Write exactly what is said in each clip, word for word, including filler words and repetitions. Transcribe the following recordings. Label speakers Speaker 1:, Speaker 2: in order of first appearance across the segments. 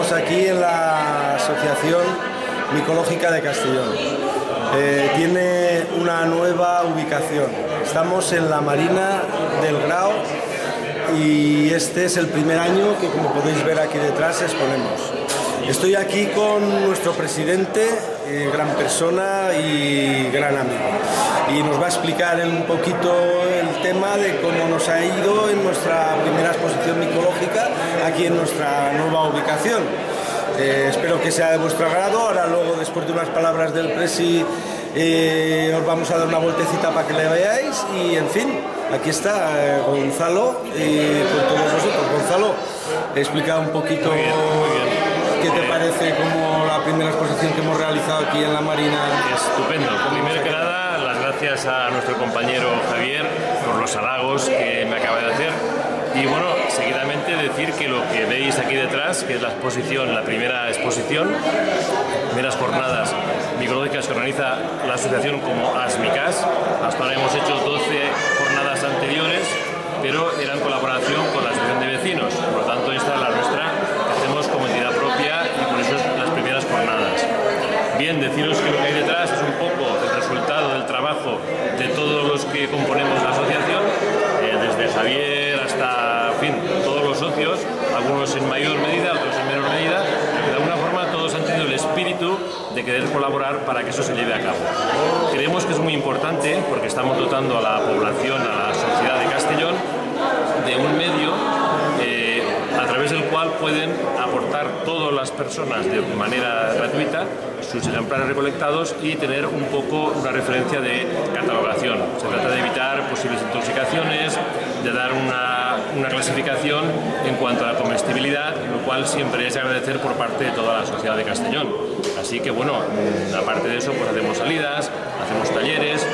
Speaker 1: estamos aquí en la Asociación Micológica de Castellón. Eh, tiene una nueva ubicación. Estamos en la Marina del Grao y este es el primer año que, como podéis ver aquí detrás, exponemos. Estoy aquí con nuestro presidente, eh, gran persona y gran amigo, y nos va a explicar un poquito el tema de cómo nos ha ido en nuestra primera exposición micológica aquí en nuestra nueva ubicación. Eh, espero que sea de vuestro agrado. Ahora luego, después de unas palabras del presi, eh, os vamos a dar una vueltecita para que le veáis y, en fin, aquí está eh, Gonzalo y con todos vosotros. Gonzalo, explica un poquito.
Speaker 2: Muy bien, muy bien.
Speaker 1: ¿Qué te parece como la primera exposición que hemos realizado aquí en la Marina?
Speaker 2: Estupendo. Primero que nada, las gracias a nuestro compañero Javier por los halagos que me acaba de hacer. Y bueno, seguidamente decir que lo que veis aquí detrás, que es la exposición, la primera exposición, primeras jornadas micológicas que organiza la asociación como ASMICAS. Hasta ahora hemos hecho doce jornadas anteriores, pero era en colaboración con la asociación de vecinos. Por lo tanto, esta es la nuestra, que hacemos como entidad propia y por eso es las primeras jornadas. Bien, deciros que lo que hay detrás es un poco el resultado del trabajo de todos los que componemos la asociación, eh, desde Javier hasta, en fin, todos los socios, algunos en mayor medida, otros en menor medida, pero de alguna forma todos han tenido el espíritu de querer colaborar para que eso se lleve a cabo. Creemos que es muy importante porque estamos dotando a la población, a la sociedad de Castellón, de un medio eh, a través del cual pueden aportar todas las personas de manera gratuita sus ejemplares recolectados y tener un poco una referencia de catalogación. Se trata de evitar posibles intoxicaciones, de dar una, una clasificación en cuanto a la comestibilidad, lo cual siempre es agradecer por parte de toda la sociedad de Castellón. Así que bueno, aparte de eso, pues hacemos salidas, hacemos talleres,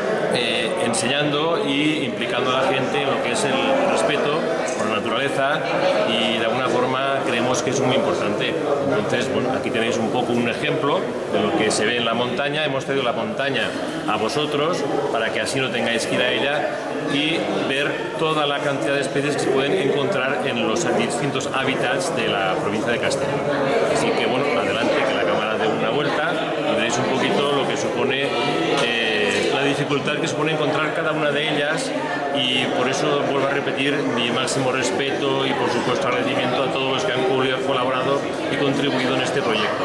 Speaker 2: eh, enseñando y implicando a la gente en lo que es el respeto por la naturaleza y de alguna forma creemos que es muy importante. Entonces, bueno, aquí tenéis un poco un ejemplo de lo que se ve en la montaña. Hemos traído la montaña a vosotros para que así no tengáis que ir a ella y ver toda la cantidad de especies que se pueden encontrar en los distintos hábitats de la provincia de Castellón. Así que bueno, adelante, que la cámara dé una vuelta y veréis un poquito lo que supone eh, la dificultad que supone encontrar cada una de ellas, y por eso vuelvo a repetir mi máximo respeto y por supuesto agradecimiento a todos los que han colaborado y contribuido en este proyecto.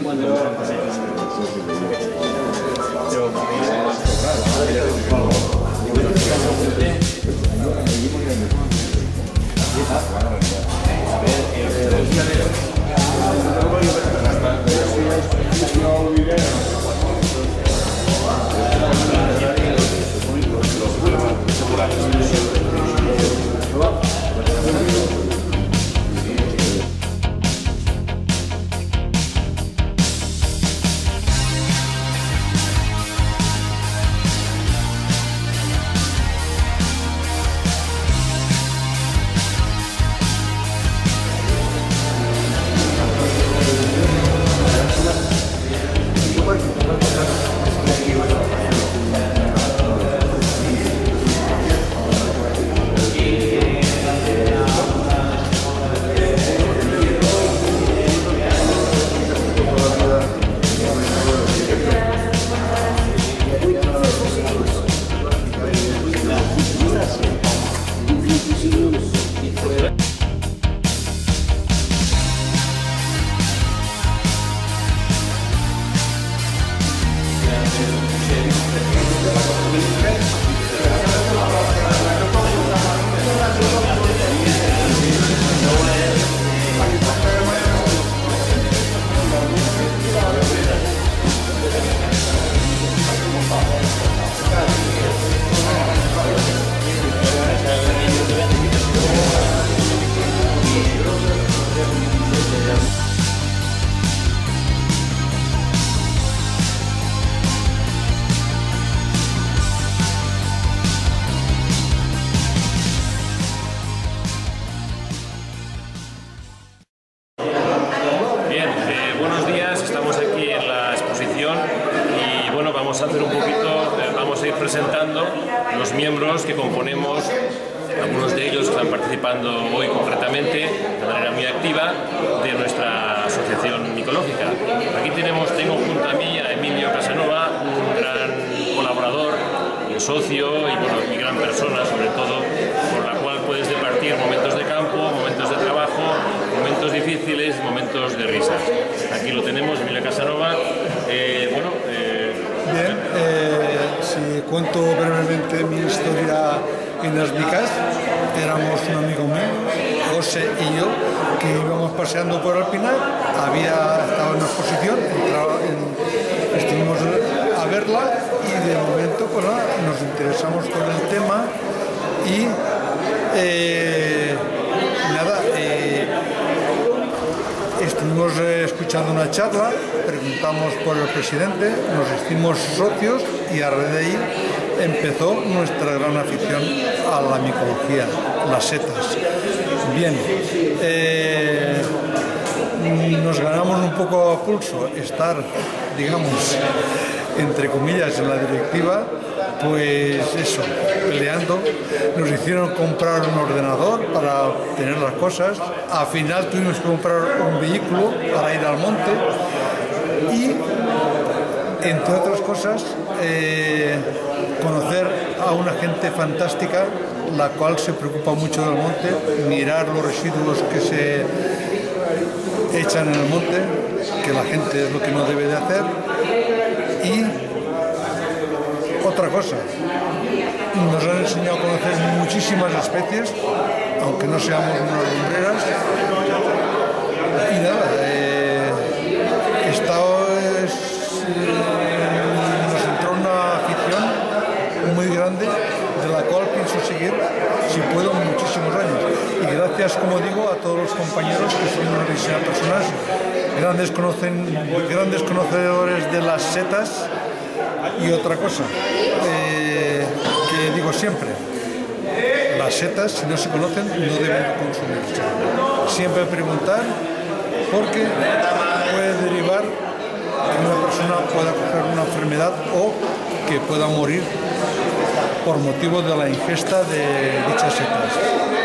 Speaker 2: Vamos a hacer un poquito, vamos a ir presentando los miembros que componemos, algunos de ellos están participando hoy concretamente de manera muy activa de nuestra asociación micológica. Aquí tenemos, tengo junto a mí a Emilio Casanova, un gran colaborador, un socio y bueno, mi gran persona sobre todo, por la cual puedes departir momentos de campo, momentos de trabajo, momentos difíciles, momentos de risas. Aquí lo tenemos, Emilio Casanova. Eh, bueno, eh,
Speaker 3: Bien, eh, si cuento brevemente mi historia en las micas, éramos un amigo mío, José y yo, que íbamos paseando por Alpinar, había estado en una exposición, entraba en, estuvimos a verla y de momento pues, nada, nos interesamos por el tema y eh, nada, eh, estuvimos eh, escuchando una charla, preguntamos por el presidente, nos hicimos socios y a raíz de ahí empezó nuestra gran afición a la micología, las setas. Bien, eh, nos ganamos un poco a pulso estar, digamos, entre comillas, en la directiva, pues eso, peleando. Nos hicieron comprar un ordenador para tener las cosas. Al final tuvimos que comprar un vehículo para ir al monte y, entre otras cosas, eh, conocer a una gente fantástica, la cual se preocupa mucho del monte, mirar los residuos que se echan en el monte, que la gente es lo que no debe de hacer. Y otra cosa, nos han enseñado a conocer muchísimas especies, aunque no seamos unas lumbreras. Y nada, eh, esta es, eh, nos entró una afición muy grande, de la cual pienso seguir, si puedo, muchísimos años. Y gracias, como digo, a todos los compañeros que son unas diseñadoras personas, grandes, conocen, grandes conocedores de las setas. Y otra cosa, eh, que digo siempre, las setas, si no se conocen, no deben consumirse. Siempre preguntar, porque puede derivar que una persona pueda coger una enfermedad o que pueda morir por motivo de la ingesta de dichas setas.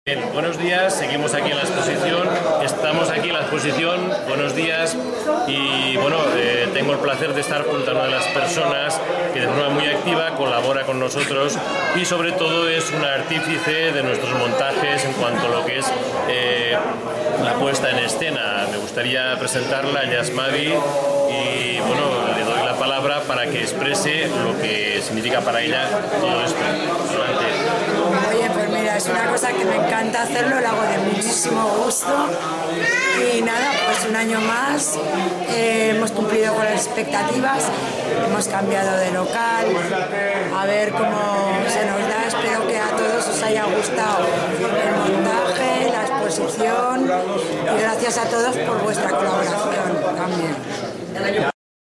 Speaker 2: Bien, buenos días, seguimos aquí en la exposición, estamos aquí en la exposición, buenos días, y bueno, eh, tengo el placer de estar junto a una de las personas que de forma muy activa colabora con nosotros y sobre todo es una artífice de nuestros montajes en cuanto a lo que es eh, la puesta en escena. Me gustaría presentarla, Yasmavi, y bueno, le doy la palabra para que exprese lo que significa para ella todo esto. Adelante.
Speaker 4: Oye, pues mira, es una cosa que me encanta hacerlo, lo hago de muchísimo gusto y nada, pues un año más, eh, hemos cumplido con las expectativas, hemos cambiado de local, a ver cómo se nos da, espero que a todos os haya gustado el montaje, la exposición y gracias a todos por vuestra colaboración también.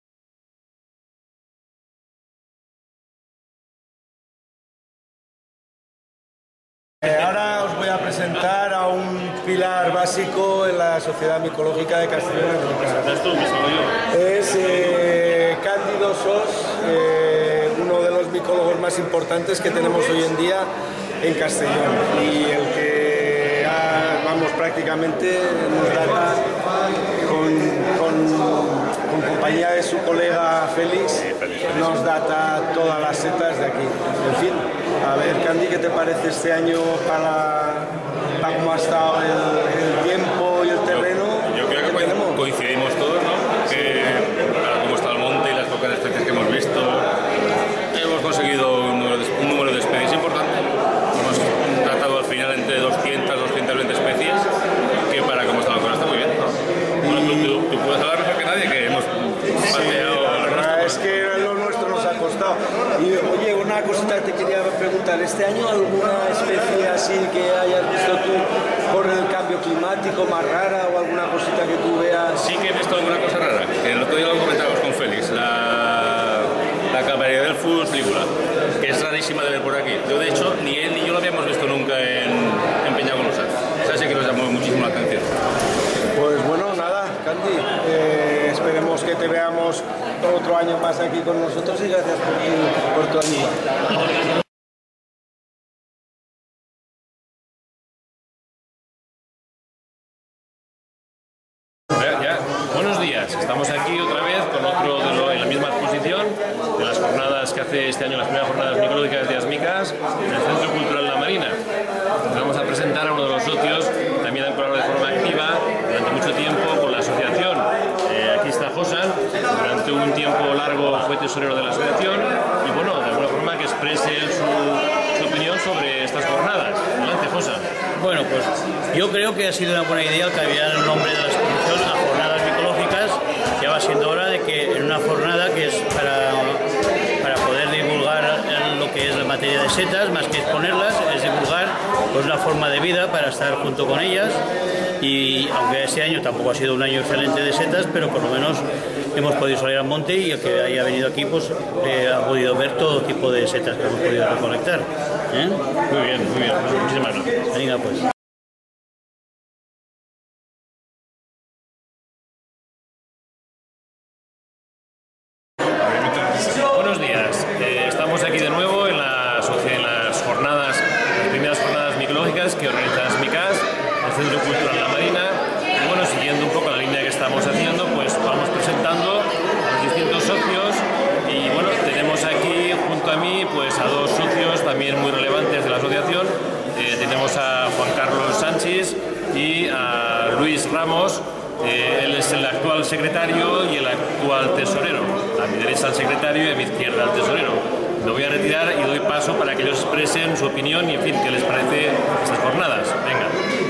Speaker 1: Eh, ahora os voy a presentar a un pilar básico en la Sociedad Micológica de Castellón. Es eh, Cándido Sos, eh, uno de los micólogos más importantes que tenemos hoy en día en Castellón y el que ha, vamos, prácticamente nos data con, con, con compañía de su colega Félix, nos data todas las setas de aquí. En fin, a ver, Candy, ¿qué te parece este año para, para cómo ha estado el, el tiempo y el terreno?
Speaker 5: Yo, yo creo que, que tenemos? coincidimos todos, ¿no? Que para cómo está el monte y las pocas especies que hemos visto, hemos conseguido un número de, un número de especies importante. Hemos tratado al final entre doscientas, doscientas veinte especies, que para cómo está la cosa está muy bien, ¿no? Bueno, tú, tú, tú puedes hablar mejor que nadie, que hemos paseado...
Speaker 1: Sí, la verdad es que lo nuestro nos ha costado. Y oye, una cosita que te quería preguntar, ¿este año alguna especie así que hayas visto tú por el cambio climático más rara o alguna cosita que tú veas?
Speaker 5: Sí que he visto alguna cosa rara, que el otro día lo comentábamos con Félix, la, la Camaradelphus lígula, que es rarísima de ver por aquí. Yo, de hecho, ni él ni yo lo habíamos visto nunca en, en Peñagolosa. O sea, sí que nos llamó muchísimo la atención.
Speaker 1: Pues bueno, nada, Candy, eh, esperemos que te veamos otro año más aquí con nosotros y gracias por tu, por tu ayuda.
Speaker 2: Buenos días, estamos aquí otra vez con otro de lo, en la misma exposición de las jornadas que hace este año, las primeras jornadas micológicas de Asmicas en el Centro Cultural La Marina. Vamos a presentar a uno de los socios que también han colaborado de forma activa durante mucho tiempo con la asociación. Eh, aquí está Josan, durante un tiempo largo fue tesorero de la asociación y bueno, de alguna forma que exprese su, su opinión sobre estas jornadas. Adelante, Josan.
Speaker 6: Bueno, pues yo creo que ha sido una buena idea el cambiar el nombre de la exposición a Jornadas Micológicas. Ya va siendo hora de que en una jornada que es para, para poder divulgar lo que es la materia de setas, más que exponerlas, es divulgar pues, una forma de vida para estar junto con ellas. Y aunque este año tampoco ha sido un año excelente de setas, pero por lo menos hemos podido salir al monte y el que haya venido aquí pues eh, ha podido ver todo tipo de setas que hemos podido recolectar. ¿Eh?
Speaker 2: Muy bien, muy bien. Muchísimas gracias.
Speaker 6: Venga, pues.
Speaker 2: Buenos días, eh, estamos aquí de nuevo en, la, en las jornadas, las primeras jornadas micológicas que organiza Asmicas, el Centro Cultural La Marina. Y bueno, siguiendo un poco la línea que estamos haciendo, pues vamos presentando a los distintos socios y bueno, tenemos aquí junto a mí pues a dos socios también muy relevantes de la asociación. Eh, tenemos a Juan Carlos Sánchez y a Luis Ramos. Eh, él es el actual secretario y el actual tesorero. A mi derecha el secretario y a mi izquierda el tesorero. Me voy a retirar y doy paso para que ellos expresen su opinión y, en fin, qué les parece estas jornadas. Venga.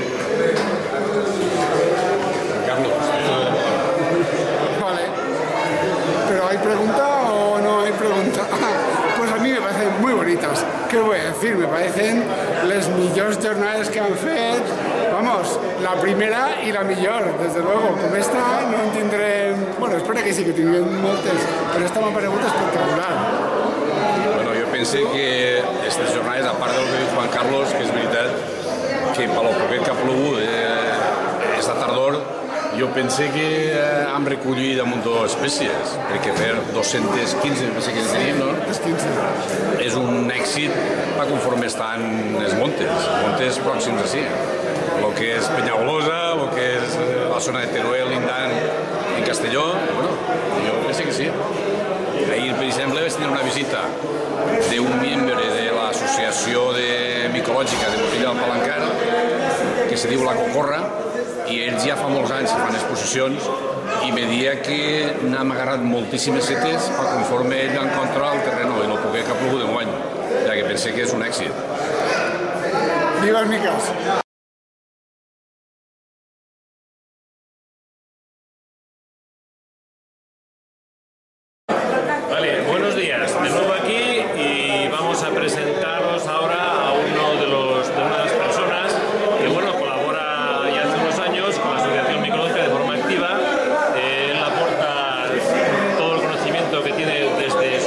Speaker 7: Carlos. Vale. ¿Pero hay pregunta o no hay pregunta? Pues a mí me parecen muy bonitas. ¿Qué voy a decir? Me parecen les millors jornades que han fet. Vamos, la primera i la millor, desde luego. Com esta no en tindrem... Bueno, espero que sí que tinguem moltes, però esta m'ha paregut espectacular.
Speaker 5: Bueno, jo pense que aquestes jornades, a part del que diu Juan Carlos, que és veritat que per lo poquet que ha plogut eh, esta tardor,
Speaker 8: Jo pense que eh, hem recollit damunt espècies, perquè per dos-centes quinze espècies que tenim, no? És un èxit per conforme estan els montes, els montes pròxims així. El que és Penyagolosa, el que és la zona de Teruel, Lindant, en Castelló, bueno, jo pense que sí. Ahir, per exemple, vaig tenir una visita d'un membre de l'associació micològica de Botella del Palancar, que se diu La Cocorra, i ells ja fa molts anys que fan exposicions i me dia que n'hem agarrat moltíssimes setes per conforme ell va encontrar el terreno i el poquet que ha plogut d'enguany, ja que pense que és un èxit.
Speaker 7: Viva el Micas!
Speaker 2: Vale, buenos días, de nuevo aquí y vamos a presentaros ahora a uno de los de una de las personas que bueno colabora ya hace unos años con la Asociación Micológica de forma activa. Eh, él aporta todo el conocimiento que tiene desde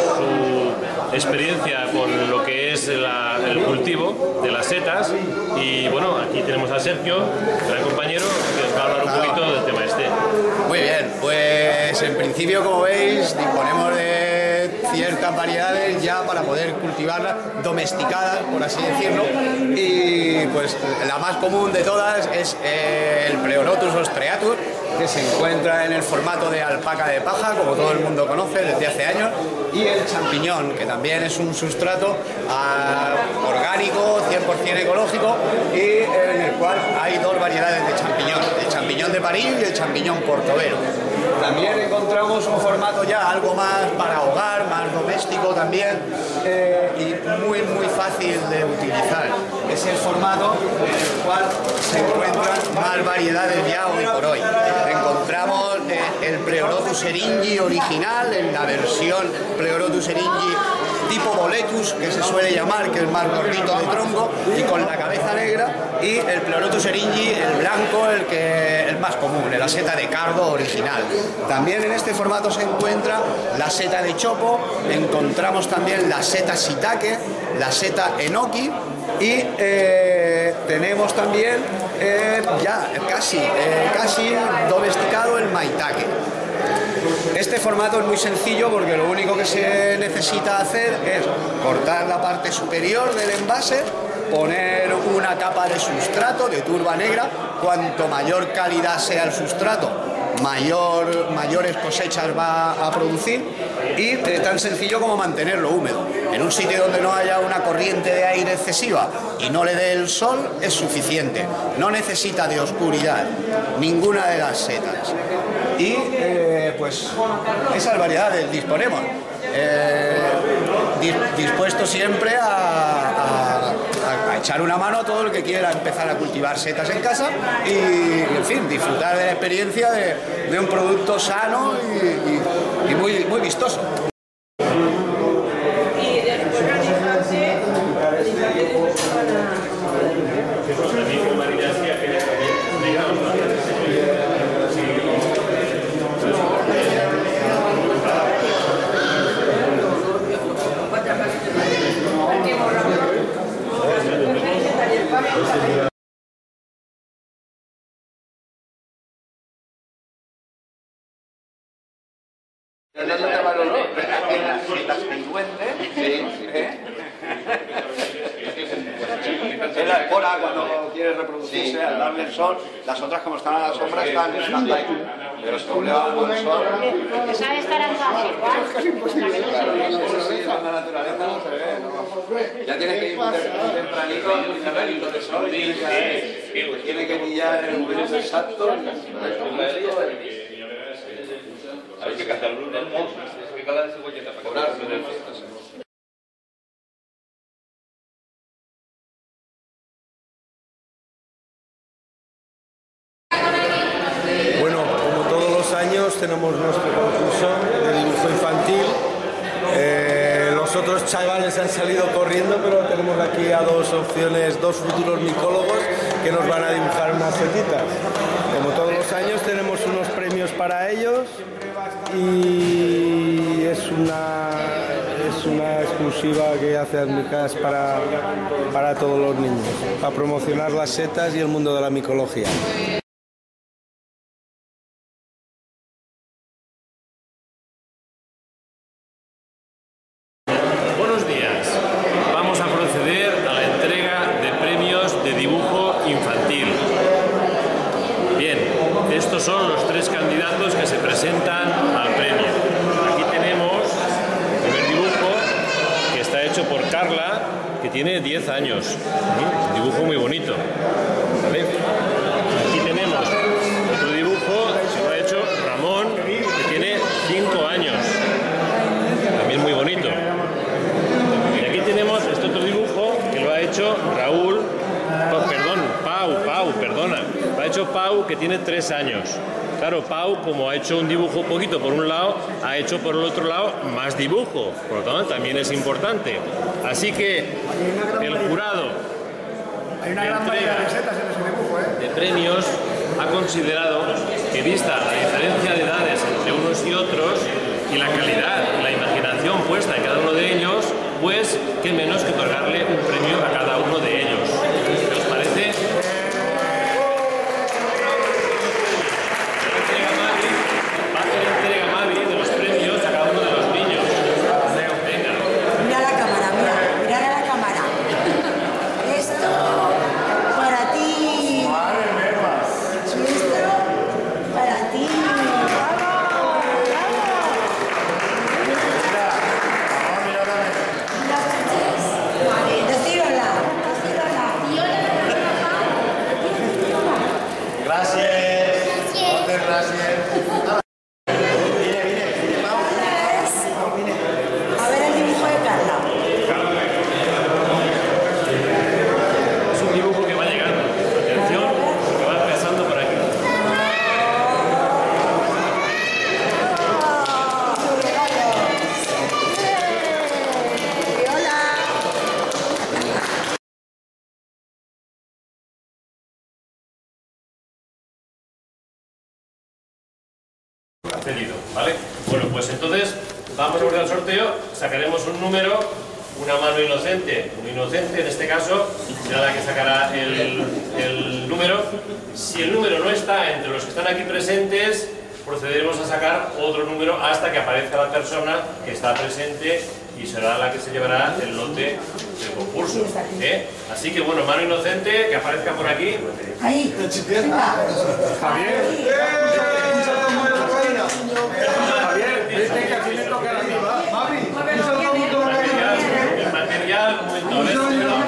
Speaker 2: su experiencia con lo que es la, el cultivo de las setas y bueno, aquí tenemos a Sergio, gran compañero, que os va a hablar un poquito del tema este.
Speaker 9: Muy bien, pues en principio, como veis, disponemos de ciertas variedades ya para poder cultivarlas, domesticadas, por así decirlo, y pues la más común de todas es el Pleonotus ostreatus, que se encuentra en el formato de alpaca de paja, como todo el mundo conoce desde hace años, y el champiñón, que también es un sustrato uh, orgánico, cien por cien ecológico, y en el cual hay dos variedades de champiñón, el champiñón de París y el champiñón portobelo. También encontramos un formato ya algo más para hogar, más doméstico también, eh, y muy muy fácil de utilizar. Es el formato en el cual se encuentran más variedades ya hoy por hoy. Encontramos eh, el Pleonotus eringi original, en la versión Pleonotus eringi tipo boletus, que se suele llamar, que es más gordito de tronco y con la cabeza negra, y el Pleonotus eringi, el blanco, el que el más común, el seta de cardo original. También en este formato se encuentra la seta de chopo, encontramos también la seta shiitake, la seta enoki, y eh, tenemos también eh, ya casi, eh, casi domesticado el maitake. Este formato es muy sencillo porque lo único que se necesita hacer es cortar la parte superior del envase, poner una capa de sustrato de turba negra. Cuanto mayor calidad sea el sustrato, mayor, mayores cosechas va a producir, y es tan sencillo como mantenerlo húmedo. En un sitio donde no haya una corriente de aire excesiva y no le dé el sol es suficiente. No necesita de oscuridad ninguna de las setas. Y eh, pues esas variedades disponemos. Eh, dispuesto siempre a, a, a echar una mano a todo el que quiera empezar a cultivar setas en casa y, en fin, disfrutar de la experiencia de, de un producto sano y, y, y muy, muy vistoso. Es la espora cuando quiere reproducirse al darle el sol, las otras como están a la sombra están estando ahí, pero según le va dando el sol...
Speaker 10: ¿Sabe estar todas igual?
Speaker 7: Es casi imposible.
Speaker 9: En la naturaleza no se ve, ¿no? Ya tienes que ir tempranito a saberlo de sol, tiene que pillar el momento exacto.
Speaker 5: Hay que cazar luz del monte, es que cada cebolleta para cobrar en el fiestas.
Speaker 1: Tenemos nuestro concurso de dibujo infantil. Eh, los otros chavales han salido corriendo, pero tenemos aquí a dos opciones, dos futuros micólogos que nos van a dibujar unas setitas. Como todos los años tenemos unos premios para ellos y es una, es una exclusiva que hace Admicas para, para todos los niños, para promocionar las setas y el mundo de la micología.
Speaker 2: tiene diez años. Un dibujo muy bonito. ¿Vale? Aquí tenemos otro dibujo que lo ha hecho Ramón, que tiene cinco años. También muy bonito. Y aquí tenemos este otro dibujo que lo ha hecho Raúl, oh, perdón, Pau, Pau, perdona. Lo ha hecho Pau, que tiene tres años. Claro, Pau, como ha hecho un dibujo poquito por un lado, ha hecho por el otro lado más dibujo. Por lo tanto, también es importante. Así que el jurado
Speaker 11: Hay una gran variedad de setas en ese dibujo, ¿eh?
Speaker 2: de premios ha considerado que, vista la diferencia de edades entre unos y otros y la calidad y la imaginación puesta en cada uno de ellos, pues qué menos que otorgarle un premio a cada uno de ellos. ¿Qué os parece? Cedido, ¿vale? Bueno, pues entonces vamos a abrir el sorteo, sacaremos un número, una mano inocente, un inocente en este caso, será la que sacará el, el número. Si el número no está entre los que están aquí presentes, procederemos a sacar otro número hasta que aparezca la persona que está presente y será la que se llevará el lote del concurso, ¿eh? Así que bueno, mano inocente, que aparezca por aquí.
Speaker 4: Ahí.
Speaker 11: Javier. Javier, viste que aquí me toca a mí, ¿va? Mavi,
Speaker 2: el material, un momento,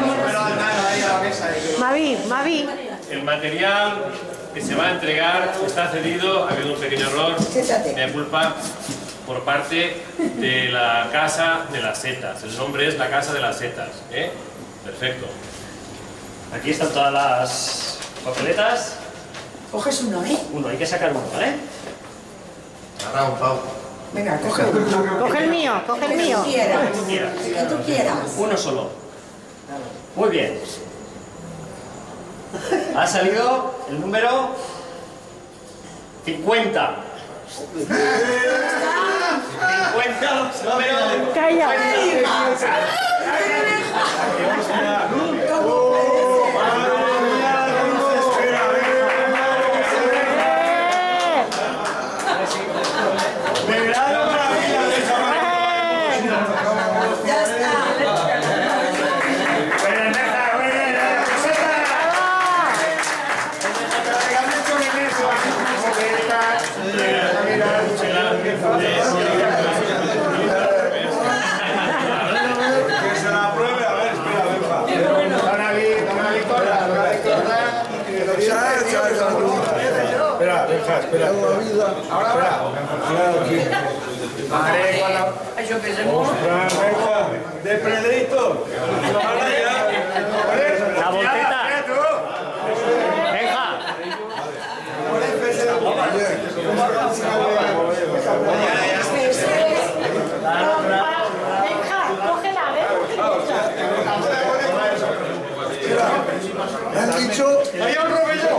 Speaker 12: Mavi, Mavi.
Speaker 2: el material que se va a entregar está cedido, ha habido un pequeño error, me culpa, por parte de la Casa de las Setas. El nombre es la Casa de las Setas, ¿eh? Perfecto.
Speaker 13: Aquí están todas las papeletas.
Speaker 4: Coges uno, ¿eh?
Speaker 13: Uno, hay que sacar uno, ¿vale?
Speaker 9: Ahora un Pau.
Speaker 4: Venga, coge uno.
Speaker 12: Coge el mío, coge el mío.
Speaker 4: Que tú quieras. Que tú quieras.
Speaker 13: Uno solo. Muy bien. Ha salido el número cincuenta. cincuenta, número
Speaker 12: Calla.
Speaker 11: Espera, deja, espera. Ahora, espera. Madre, cuando...
Speaker 4: Ay, yo que se mueve.
Speaker 11: De Pedrito.
Speaker 13: La volteta. Venga.
Speaker 12: Venga, cógela,
Speaker 3: Me han dicho...
Speaker 11: ¡Había un robello!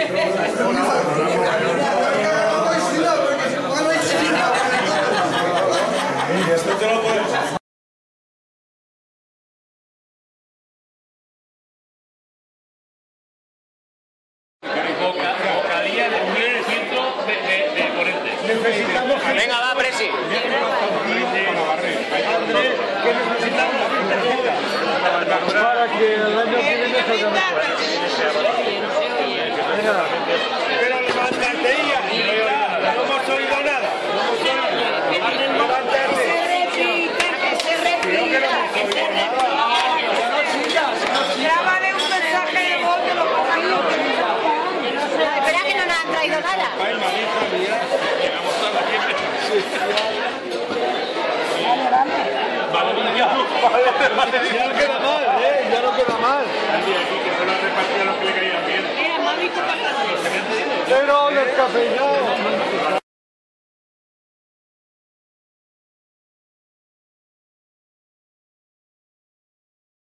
Speaker 11: Esto te lo puedes...
Speaker 2: Vocalía de un filtro de ponentes.
Speaker 11: Necesitamos...
Speaker 13: Venga, va, Presi.
Speaker 11: ¿Qué necesitamos? Para que el año que viene salga mejor. Pero levantarte y no hemos oído nada. No hemos oído. Levantarte. Creo que no hemos oído nada. Ya no queda mal, ¿eh? Ya no queda mal.
Speaker 5: Que no lo ha repartido a los que le caían bien.
Speaker 12: Mira, Mavi, ¿qué pasa?
Speaker 11: Pero descafeinado.